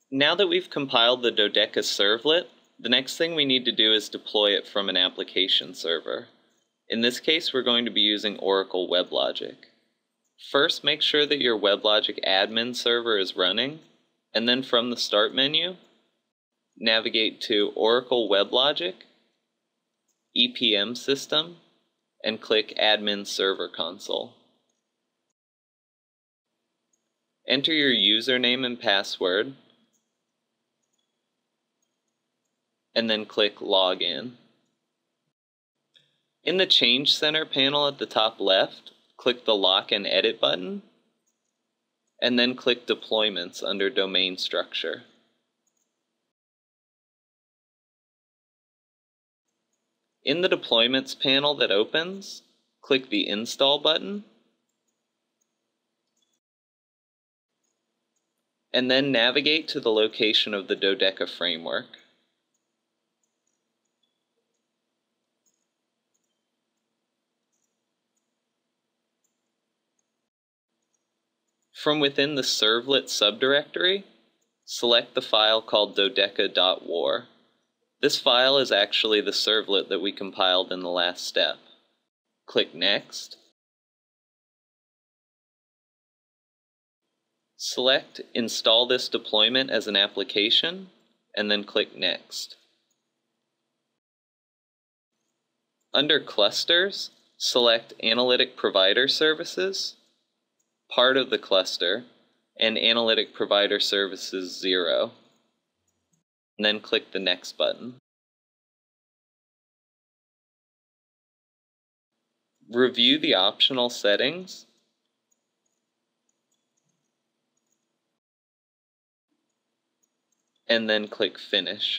Now that we've compiled the Dodeca Servlet, the next thing we need to do is deploy it from an application server. In this case, we're going to be using Oracle WebLogic. First, make sure that your WebLogic admin server is running, and then from the Start menu, navigate to Oracle WebLogic, EPM System, and click Admin Server Console. Enter your username and password, and then click Login. In the Change Center panel at the top left, click the Lock and Edit button, and then click Deployments under Domain Structure. In the Deployments panel that opens, click the Install button, and then navigate to the location of the Dodeca framework. From within the Servlet subdirectory, select the file called dodeca.war. This file is actually the servlet that we compiled in the last step. Click Next. Select Install this deployment as an application, and then click Next. Under Clusters, select Analytic Provider Services, Part of the cluster, and Analytic Provider Services 0. And then click the Next button. Review the optional settings, and then click Finish.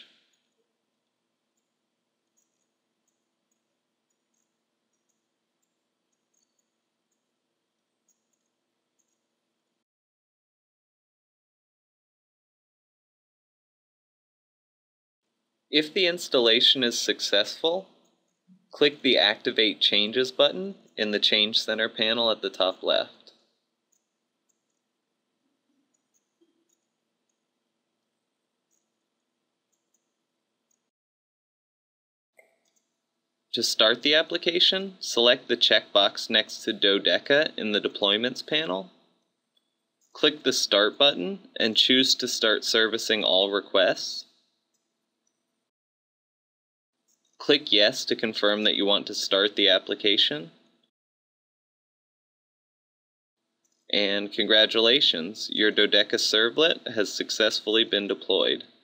If the installation is successful, click the Activate Changes button in the Change Center panel at the top left. To start the application, select the checkbox next to Dodeca in the Deployments panel. Click the Start button and choose to start servicing all requests. Click Yes to confirm that you want to start the application. And congratulations, your Dodeca Servlet has successfully been deployed.